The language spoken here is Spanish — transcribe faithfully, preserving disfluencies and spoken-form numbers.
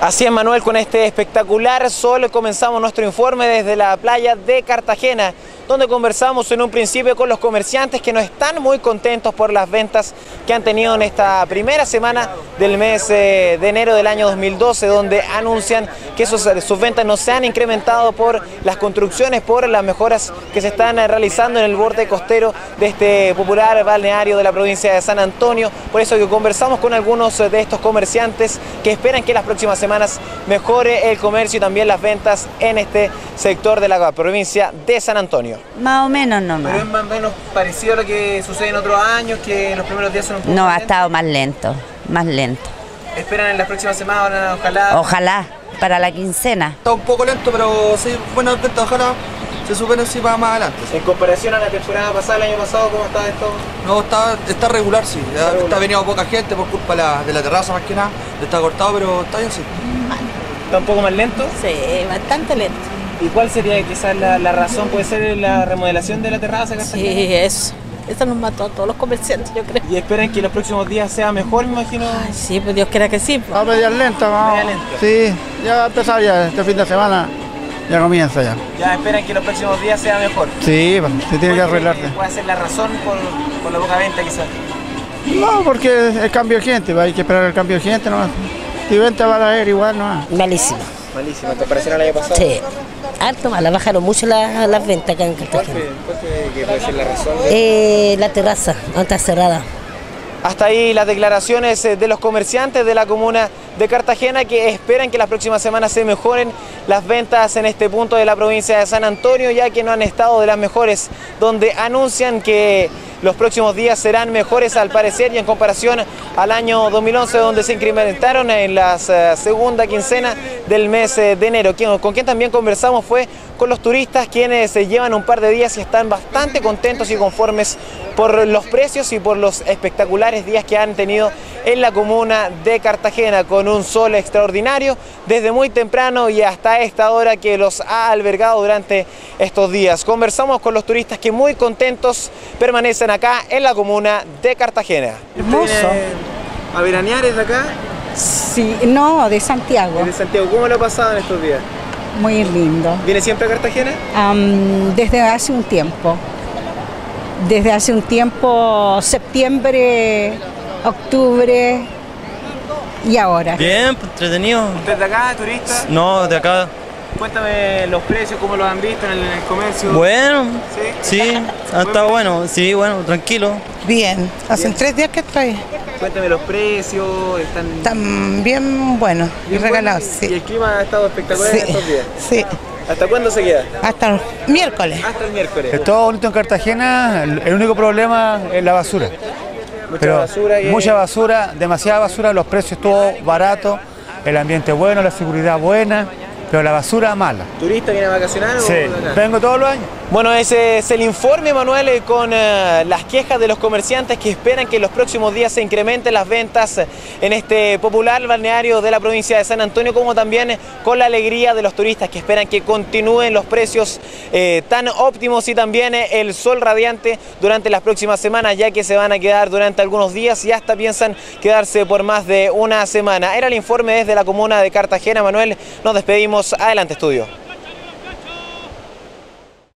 Así es, Manuel, con este espectacular sol comenzamos nuestro informe desde la playa de Cartagena, donde conversamos en un principio con los comerciantes que no están muy contentos por las ventas que han tenido en esta primera semana del mes de enero del año dos mil doce, donde anuncian que sus, sus ventas no se han incrementado por las construcciones, por las mejoras que se están realizando en el borde costero de este popular balneario de la provincia de San Antonio. Por eso que conversamos con algunos de estos comerciantes que esperan que las próximas semanas mejore el comercio y también las ventas en este sector de la provincia de San Antonio. Más o menos nomás. Pero es más o menos parecido a lo que sucede en otros años, que en los primeros días son un poco No, más ha lentos. estado más lento, más lento. ¿Esperan en las próximas semanas, ojalá? Ojalá, para la quincena. Está un poco lento, pero sí, buenas ventas, ojalá se superen si va más adelante. Sí. En comparación a la temporada pasada, el año pasado, ¿cómo está esto? No, está, está regular, sí. Ya regular. Está venido poca gente por culpa de la, de la terraza más que nada. Está cortado, pero está bien, sí. ¿Está un poco más lento? Sí, bastante lento. ¿Y cuál sería quizás la, la razón? ¿Puede ser la remodelación de la terraza? Sí, eso. Eso nos mató a todos los comerciantes, yo creo. ¿Y esperan que los próximos días sea mejor, me imagino? Ay, sí, pues Dios quiera que sí. Pues. Va a media lenta, vamos. Media lenta. Sí, ya va a empezar ya, este fin de semana ya comienza ya. ¿Ya esperan que los próximos días sea mejor? Sí, pues, se tiene que ¿Cuál cree arreglarse. ¿Puede ser la razón por, por la poca venta quizás? No, porque el cambio de gente, hay que esperar el cambio de gente nomás. Si venta va a haber igual nomás. Malísimo. Malísimo, ¿en comparación al año pasado? Sí. Alto mala, bajaron mucho la- las ventas acá en ¿Cuál Cartagena. cree, cuál cree que puede ser la razón? Eh, la terraza, no está cerrada. Hasta ahí las declaraciones de los comerciantes de la comuna de Cartagena, que esperan que las próximas semanas se mejoren las ventas en este punto de la provincia de San Antonio, ya que no han estado de las mejores, donde anuncian que los próximos días serán mejores al parecer y en comparación al año dos mil once, donde se incrementaron en la uh, segunda quincena del mes uh, de enero. Quien, con quien también conversamos fue con los turistas, quienes se uh, llevan un par de días y están bastante contentos y conformes por los precios y por los espectaculares días que han tenido en la comuna de Cartagena, con un sol extraordinario desde muy temprano y hasta esta hora que los ha albergado durante estos días. Conversamos con los turistas que muy contentos permanecen acá en la comuna de Cartagena. Hermoso. ¿A veranear es de acá? Sí, no, de Santiago. De Santiago. ¿Cómo lo ha pasado en estos días? Muy lindo. ¿Viene siempre a Cartagena? Am, desde hace un tiempo. Desde hace un tiempo, septiembre, octubre y ahora. Bien, pues, entretenido. ¿Usted de acá, turista? No, de acá. Cuéntame los precios, cómo los han visto en el, en el comercio. Bueno, ¿Sí? sí, ha estado bueno. Sí, bueno, tranquilo. Bien, hacen Bien. tres días que estoy. Cuéntame los precios, están... Están bien buenos y bien regalados, buenos y- Y sí. el clima ha estado espectacular Sí, en estos días. sí. ¿Hasta cuándo se queda? Hasta el miércoles. Hasta el miércoles. Es todo bonito en Cartagena, el el único problema es la basura. Mucha Pero basura y... mucha basura, demasiada basura, los precios todo barato, el ambiente bueno, la seguridad buena, pero la basura mala. ¿Turista viene a vacacionar Sí, o de acá? vengo todos los años. Bueno, ese es el informe, Manuel, eh, con eh, las quejas de los comerciantes que esperan que en los próximos días se incrementen las ventas eh, en este popular balneario de la provincia de San Antonio, como también eh, con la alegría de los turistas que esperan que continúen los precios eh, tan óptimos y también eh, el sol radiante durante las próximas semanas, ya que se van a quedar durante algunos días y hasta piensan quedarse por más de una semana. Era el informe desde la comuna de Cartagena, Manuel. Nos despedimos. Adelante, estudio.